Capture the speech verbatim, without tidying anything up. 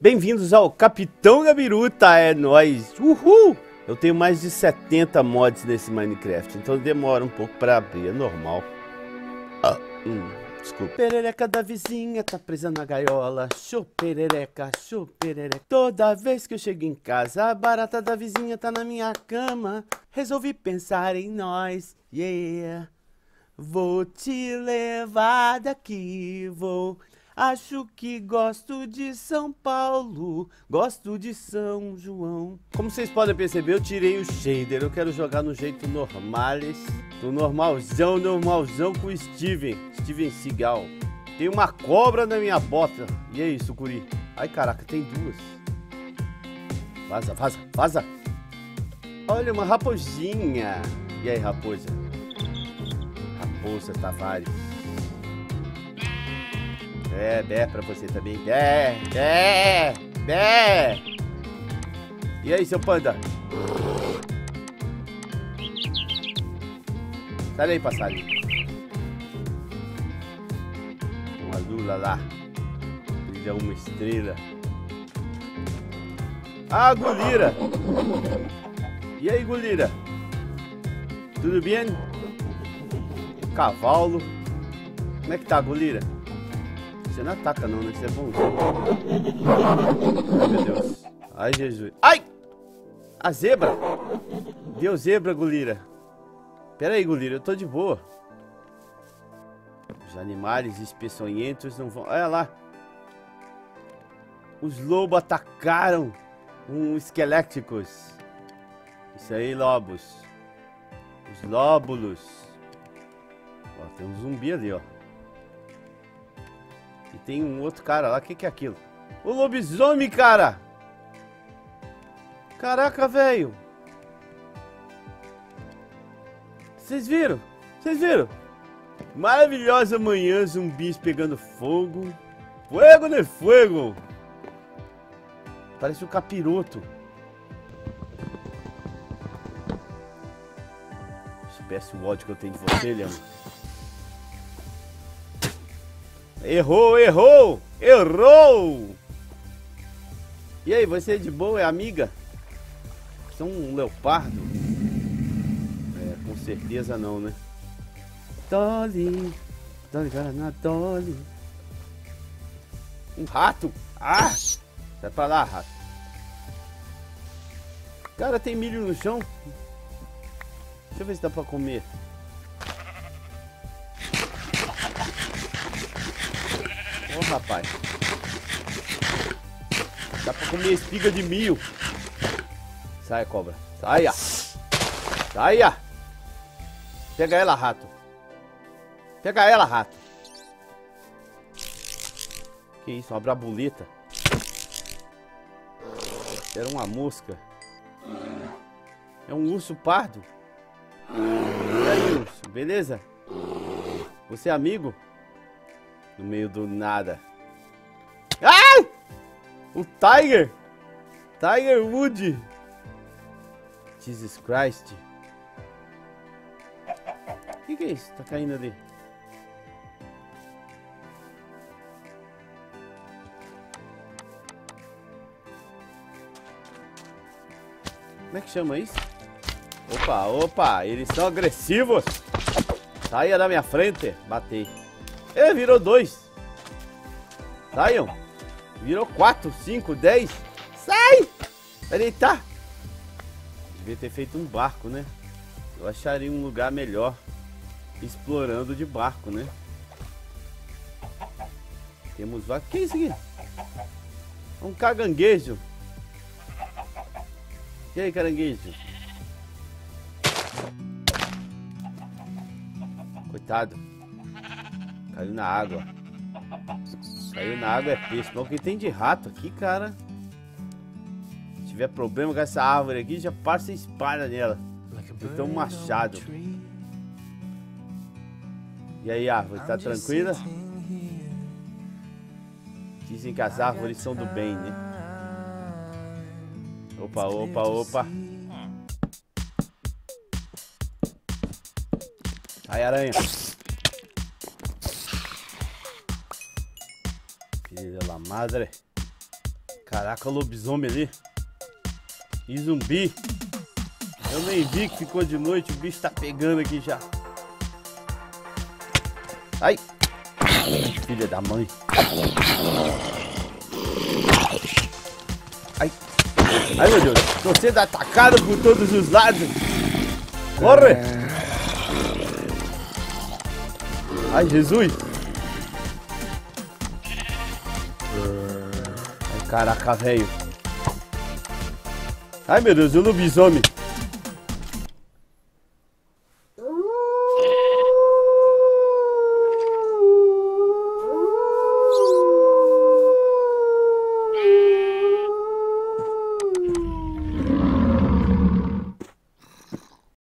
Bem-vindos ao Capitão Gabiruta, é nóis! Uhul! Eu tenho mais de setenta mods nesse Minecraft, então demora um pouco pra abrir, é normal. Ah, hum, desculpa. Perereca da vizinha tá presa na gaiola, show perereca, show perereca. Toda vez que eu chego em casa, a barata da vizinha tá na minha cama. Resolvi pensar em nós, yeah. Vou te levar daqui, vou... Acho que gosto de São Paulo, gosto de São João. Como vocês podem perceber, eu tirei o shader. Eu quero jogar no jeito normales, do normalzão, normalzão com o Steven, Steven Seagal. Tem uma cobra na minha bota. E é isso, Curi. Ai, caraca, tem duas. Vaza, vaza, vaza. Olha, uma raposinha. E aí, raposa? Raposa Tavares. É, bé pra você também. Bé, bé, bé. E aí, seu panda? Sai daí, passarinho. Uma lula lá. Brilha uma estrela. Ah, Gulira. E aí, Gulira? Tudo bem? Cavalo. Como é que tá, Gulira? Você não ataca não, né? Você é bonzinho. Ai, meu Deus. Ai, Jesus. Ai! A zebra! Deu zebra, Gulira. Pera aí, Gulira. Eu tô de boa. Os animais espeçonhentos não vão... Olha lá. Os lobos atacaram uns esqueléticos. Isso aí, lobos. Os lóbulos. Ó, tem um zumbi ali, ó. E tem um outro cara lá, o que que é aquilo? O lobisomem, cara! Caraca, velho! Vocês viram? Vocês viram? Maravilhosa manhã, zumbis pegando fogo. Fuego de fogo! Parece um capiroto. Se soubesse o ódio que eu tenho de você, Leão. Errou, errou, errou! E aí, você é de boa, é amiga? São um leopardo? É, com certeza não, né? Dolly, Dolly, Guaraná, Dolly. Um rato? Ah! Sai pra lá, rato. Cara, tem milho no chão? Deixa eu ver se dá pra comer. Ô, oh, rapaz. Dá pra comer espiga de milho. Sai, cobra. Saia. Saia. Pega ela, rato. Pega ela, rato. Que isso, uma brabuleta. Era uma mosca. É um urso pardo. E aí, urso, beleza? Você é amigo? No meio do nada. Ah! O Tiger! Tiger Wood! Jesus Christ! O que que é isso? Tá caindo ali. Como é que chama isso? Opa, opa! Eles são agressivos! Saia da minha frente! Batei. Ele virou dois. Saiam. Virou quatro, cinco, dez. Sai! Vai deitar. Devia ter feito um barco, né? Eu acharia um lugar melhor explorando de barco, né? Temos vaca. Que é isso aqui? Um caranguejo. E aí, caranguejo? Coitado. Caiu na água. Caiu na água é peixe. Mas o que tem de rato aqui, cara? Se tiver problema com essa árvore aqui, já passa e espalha nela. Então um machado. E aí, árvore, tá tranquila? Dizem que as árvores são do bem, né? Opa, opa, opa. Ai, aranha. Filha da madre. Caraca, o lobisomem ali. E zumbi. Eu nem vi que ficou de noite, o bicho tá pegando aqui já. Ai. Filha da mãe. Ai. Ai, meu Deus. Tô sendo atacado por todos os lados. Corre. Ai, Jesus. Ai, caraca, velho. Ai, meu Deus, o lobisomem.